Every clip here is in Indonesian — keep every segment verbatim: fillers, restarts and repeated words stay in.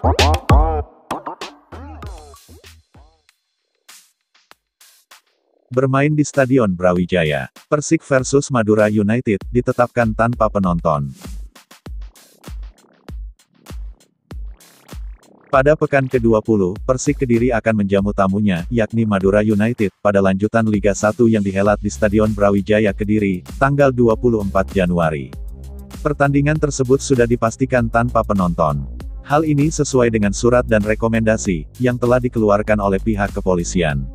Bermain di Stadion Brawijaya, Persik versus Madura United ditetapkan tanpa penonton. Pada pekan ke dua puluh, Persik Kediri akan menjamu tamunya, yakni Madura United, pada lanjutan Liga satu yang dihelat di Stadion Brawijaya Kediri, tanggal dua puluh empat Januari. Pertandingan tersebut sudah dipastikan tanpa penonton. Hal ini sesuai dengan surat dan rekomendasi, yang telah dikeluarkan oleh pihak kepolisian.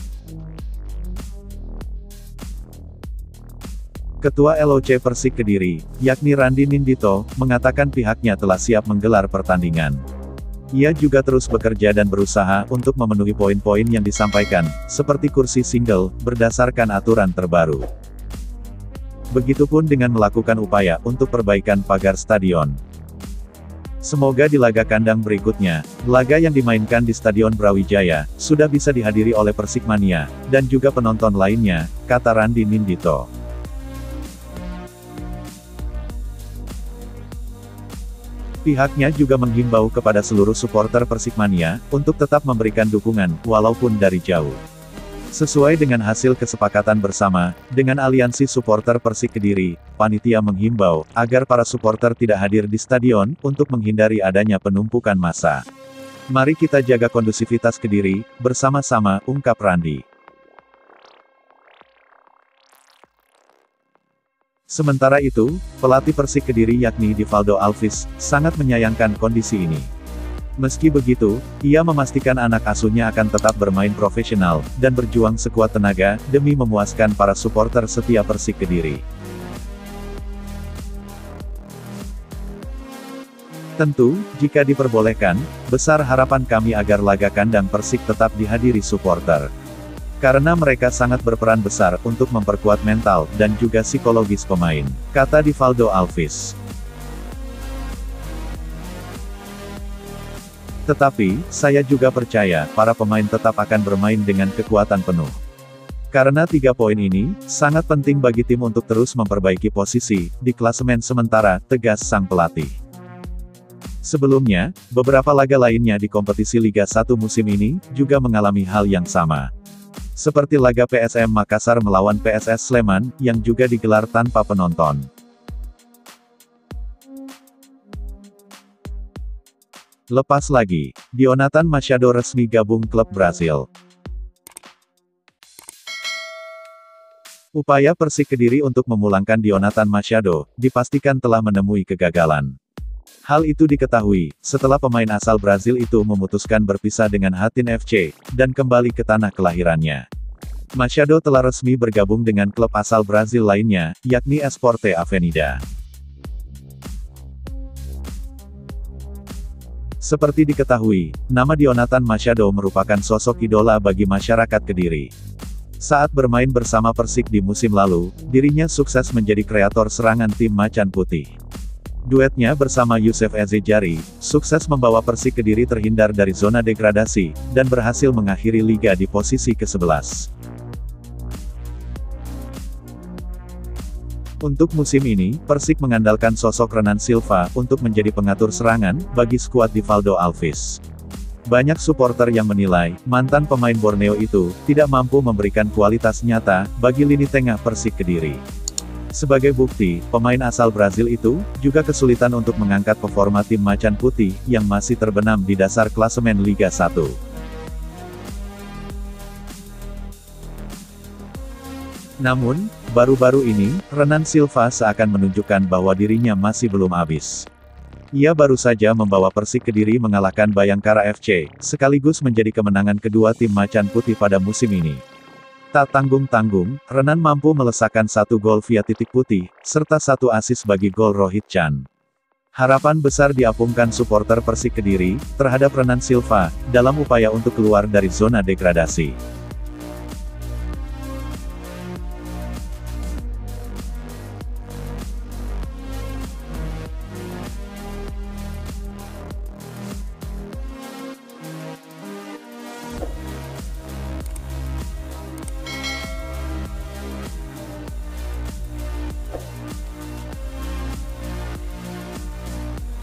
Ketua L O C Persik Kediri, yakni Randi Nindito, mengatakan pihaknya telah siap menggelar pertandingan. Ia juga terus bekerja dan berusaha untuk memenuhi poin-poin yang disampaikan, seperti kursi single, berdasarkan aturan terbaru. Begitupun dengan melakukan upaya untuk perbaikan pagar stadion. Semoga di laga kandang berikutnya, laga yang dimainkan di Stadion Brawijaya, sudah bisa dihadiri oleh Persikmania, dan juga penonton lainnya, kata Randi Nindito. Pihaknya juga menghimbau kepada seluruh supporter Persikmania, untuk tetap memberikan dukungan, walaupun dari jauh. Sesuai dengan hasil kesepakatan bersama, dengan Aliansi Supporter Persik Kediri, panitia menghimbau, agar para supporter tidak hadir di stadion, untuk menghindari adanya penumpukan massa. Mari kita jaga kondusivitas Kediri, bersama-sama, ungkap Randi. Sementara itu, pelatih Persik Kediri yakni Divaldo Alves, sangat menyayangkan kondisi ini. Meski begitu, ia memastikan anak asuhnya akan tetap bermain profesional, dan berjuang sekuat tenaga, demi memuaskan para supporter setia Persik Kediri. Tentu, jika diperbolehkan, besar harapan kami agar laga kandang Persik tetap dihadiri supporter. Karena mereka sangat berperan besar untuk memperkuat mental dan juga psikologis pemain, kata Divaldo Alves. Tetapi, saya juga percaya, para pemain tetap akan bermain dengan kekuatan penuh. Karena tiga poin ini, sangat penting bagi tim untuk terus memperbaiki posisi, di klasemen sementara, tegas sang pelatih. Sebelumnya, beberapa laga lainnya di kompetisi Liga satu musim ini, juga mengalami hal yang sama. Seperti laga P S M Makassar melawan P S S Sleman, yang juga digelar tanpa penonton. Lepas lagi, Dionatan Machado resmi gabung klub Brasil. Upaya Persik Kediri untuk memulangkan Dionatan Machado, dipastikan telah menemui kegagalan. Hal itu diketahui, setelah pemain asal Brazil itu memutuskan berpisah dengan Hatin F C, dan kembali ke tanah kelahirannya. Machado telah resmi bergabung dengan klub asal Brazil lainnya, yakni Esporte Avenida. Seperti diketahui, nama Dionatan Machado merupakan sosok idola bagi masyarakat Kediri. Saat bermain bersama Persik di musim lalu, dirinya sukses menjadi kreator serangan tim Macan Putih. Duetnya bersama Youssef Eze Jari, sukses membawa Persik Kediri terhindar dari zona degradasi, dan berhasil mengakhiri liga di posisi kesebelas. Untuk musim ini, Persik mengandalkan sosok Renan Silva, untuk menjadi pengatur serangan, bagi skuad Divaldo Alves. Banyak supporter yang menilai, mantan pemain Borneo itu, tidak mampu memberikan kualitas nyata, bagi lini tengah Persik Kediri. Sebagai bukti, pemain asal Brazil itu, juga kesulitan untuk mengangkat performa tim Macan Putih, yang masih terbenam di dasar klasemen Liga satu. Namun, baru-baru ini, Renan Silva seakan menunjukkan bahwa dirinya masih belum habis. Ia baru saja membawa Persik Kediri mengalahkan Bayangkara F C, sekaligus menjadi kemenangan kedua tim Macan Putih pada musim ini. Tak tanggung-tanggung, Renan mampu melesakkan satu gol via titik putih, serta satu assist bagi gol Rohit Chan. Harapan besar diapungkan supporter Persik Kediri, terhadap Renan Silva, dalam upaya untuk keluar dari zona degradasi.